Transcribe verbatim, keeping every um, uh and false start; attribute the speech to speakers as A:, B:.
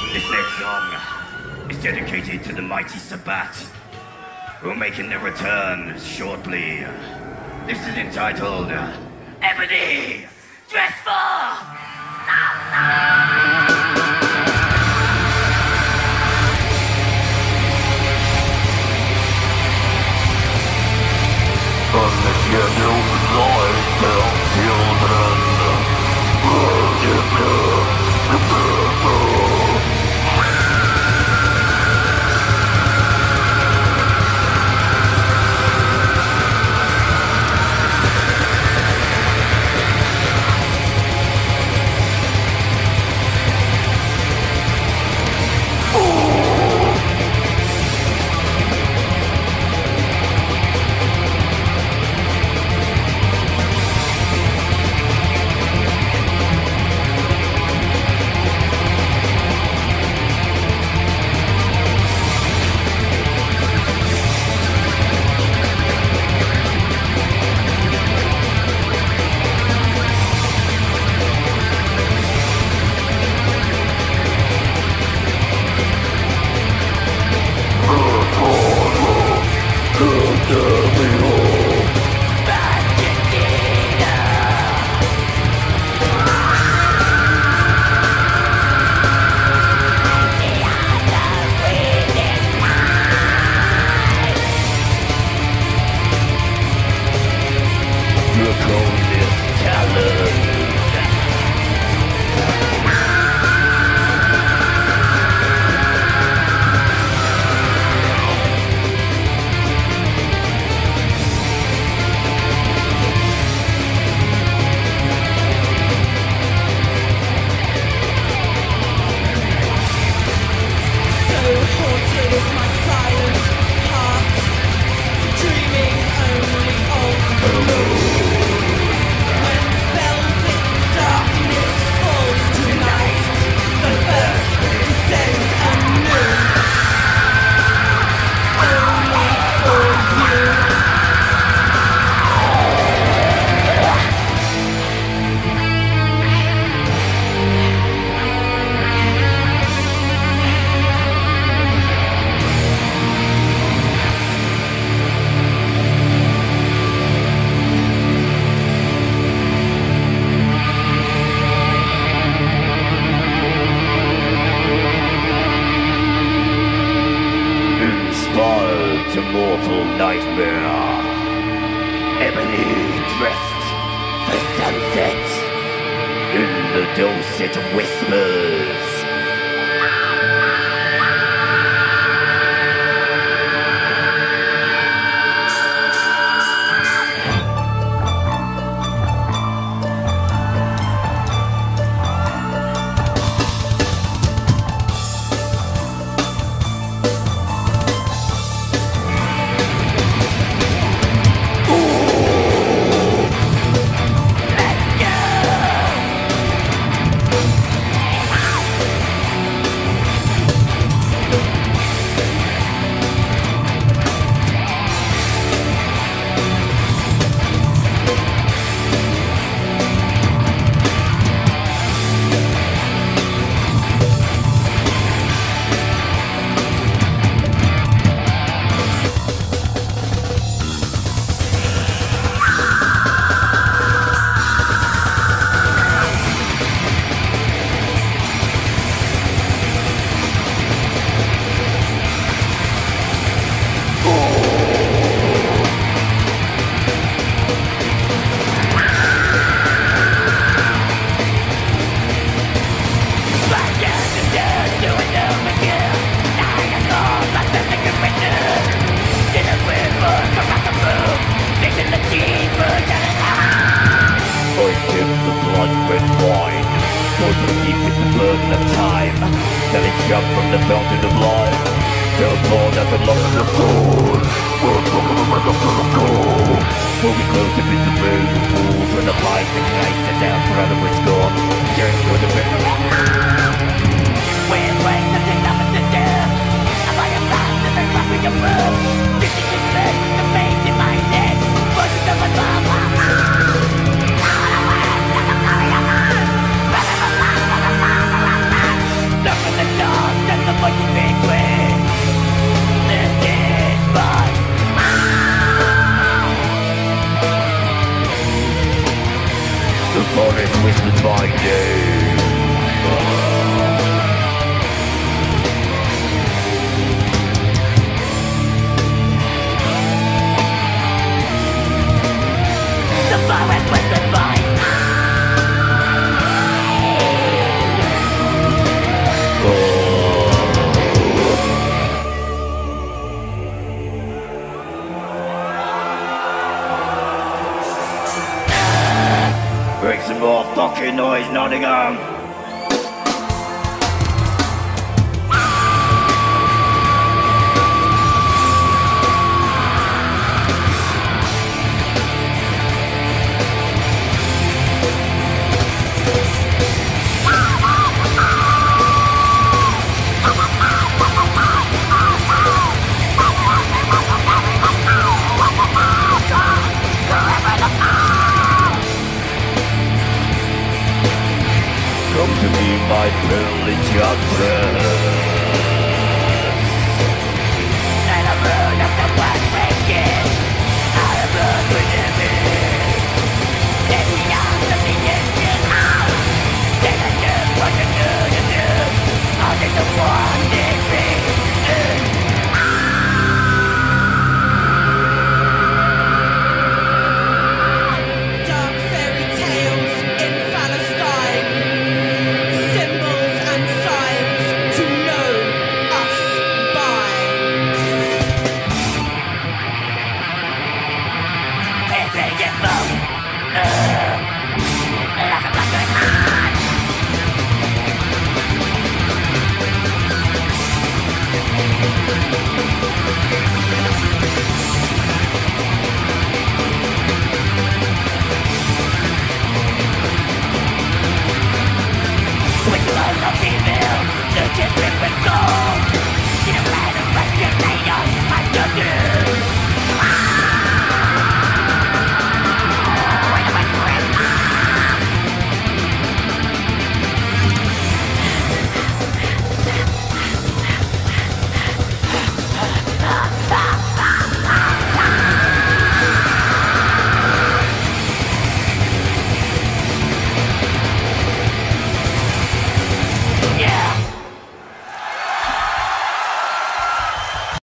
A: This next song is dedicated to the mighty Sabat, who are making their return shortly. This is entitled Ebony Dress for
B: Unless you know life, children,
A: mortal nightmare. Ebony dressed for sunset in the dulcet whispers. Till it jumped from the fountain of life. There's more that the lost of gold. We're talking about the full of gold. We'll be close to the moon, walls and the lights and ice and down forever was gone. Staring through the river. We're playing the thing up to death. I'm like a fast and they're dropping a bird. This is just me, the face in my neck. Voices of my mama. Look at the dark. fucking noise, Nottingham! Come to me, my privilege actress. And a bird of the black